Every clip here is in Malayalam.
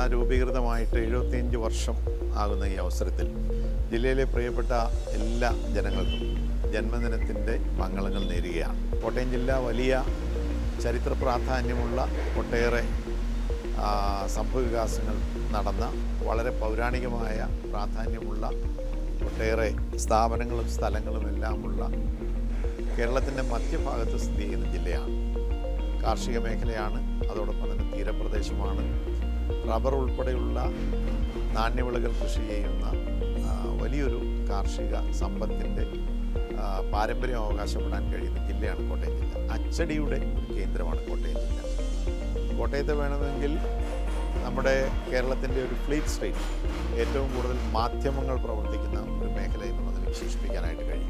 രൂപീകൃതമായിട്ട് 75 വർഷം ആകുന്ന ഈ അവസരത്തിൽ ജില്ലയിലെ പ്രിയപ്പെട്ട എല്ലാ ജനങ്ങൾക്കും ജന്മദിനത്തിൻ്റെ മംഗളങ്ങൾ നേരുകയാണ്. കോട്ടയം ജില്ല വലിയ ചരിത്ര പ്രാധാന്യമുള്ള ഒട്ടേറെ സംഭവവികാസങ്ങൾ നടന്ന വളരെ പൗരാണികമായ പ്രാധാന്യമുള്ള ഒട്ടേറെ സ്ഥാപനങ്ങളും സ്ഥലങ്ങളും എല്ലാമുള്ള കേരളത്തിൻ്റെ മധ്യഭാഗത്ത് സ്ഥിതി ചെയ്യുന്ന ജില്ലയാണ്. കാർഷിക മേഖലയാണ്, അതോടൊപ്പം തന്നെ തീരപ്രദേശമാണ്. റബ്ബർ ഉൾപ്പെടെയുള്ള നാണ്യവിളകൾ കൃഷി ചെയ്യുന്ന വലിയൊരു കാർഷിക സമ്പത്തിൻ്റെ പാരമ്പര്യം അവകാശപ്പെടാൻ കഴിയുന്ന ജില്ലയാണ് കോട്ടയം ജില്ല. അച്ചടിയുടെ ഒരു കേന്ദ്രമാണ് കോട്ടയം ജില്ല. കോട്ടയത്തെ വേണമെങ്കിൽ നമ്മുടെ കേരളത്തിൻ്റെ ഒരു ഫ്ലീറ്റ് സ്ട്രീറ്റ്, ഏറ്റവും കൂടുതൽ മാധ്യമങ്ങൾ പ്രവർത്തിക്കുന്ന ഒരു മേഖല എന്നുള്ളതിൽ വിശേഷിപ്പിക്കാനായിട്ട് കഴിയും.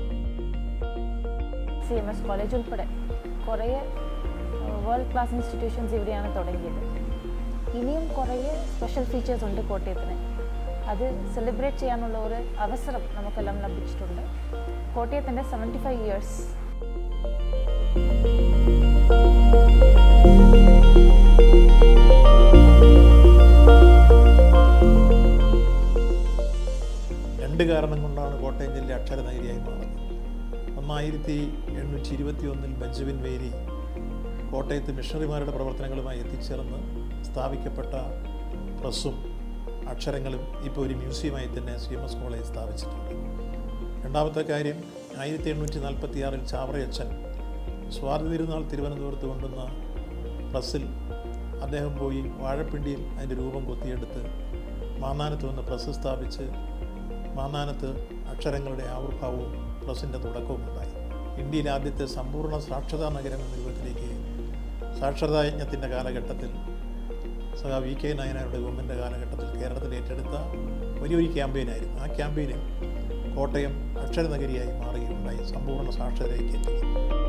CMS കോളേജ് ഉൾപ്പെടെ കുറേ വേൾഡ് ക്ലാസ് ഇൻസ്റ്റിറ്റ്യൂഷൻസ് ഇവിടെയാണ് തുടങ്ങിയത്. ഇനിയും കുറേ സ്പെഷ്യൽ ഫീച്ചേഴ്സ് ഉണ്ട് കോട്ടയത്തിന്. അത് സെലിബ്രേറ്റ് ചെയ്യാനുള്ള ഒരു അവസരം നമുക്കെല്ലാം ലഭിച്ചിട്ടുണ്ട്. കോട്ടയത്തിൻ്റെ 75 ഇയേഴ്സ്. രണ്ട് കാരണം കൊണ്ടാണ് കോട്ടയം ജില്ല അക്ഷരനഗരിയായി മാറുന്നത്. 1821 ബെഞ്ചമിൻ വേരി കോട്ടയത്ത് മിഷണറിമാരുടെ പ്രവർത്തനങ്ങളുമായി എത്തിച്ചേർന്ന് സ്ഥാപിക്കപ്പെട്ട പ്രസ്സും അക്ഷരങ്ങളും ഇപ്പോൾ ഒരു മ്യൂസിയമായി തന്നെ CMS കോളേജ് സ്ഥാപിച്ചിട്ടുണ്ട്. രണ്ടാമത്തെ കാര്യം, 1846 ചാവറയച്ചൻ സ്വാതി തിരുനാൾ തിരുവനന്തപുരത്ത് കൊണ്ടുവന്ന പ്രസ്സിൽ അദ്ദേഹം പോയി വാഴപ്പിണ്ടിയിൽ അതിൻ്റെ രൂപം കൊത്തിയെടുത്ത് മാന്നാനത്ത് വന്ന് പ്രസ് സ്ഥാപിച്ച് മാന്നാനത്ത് അക്ഷരങ്ങളുടെ ആവിർഭാവവും പ്രസ്സിൻ്റെ തുടക്കവും ഉണ്ടായി. ഇന്ത്യയിലെ ആദ്യത്തെ സമ്പൂർണ്ണ സാക്ഷരതാ നഗരം എന്ന രൂപത്തിലേക്ക് സാക്ഷരതാ യജ്ഞത്തിൻ്റെ കാലഘട്ടത്തിൽ VK നായനാരുടെ ഗവൺമെൻറ് കാലഘട്ടത്തിൽ കേരളത്തിൽ ഏറ്റെടുത്ത വലിയൊരു ക്യാമ്പയിനായിരുന്നു. ആ ക്യാമ്പയിനിൽ കോട്ടയം അക്ഷരനഗരിയായി മാറുകയുണ്ടായി, സമ്പൂർണ്ണ സാക്ഷരതയിലേക്ക് എത്തി.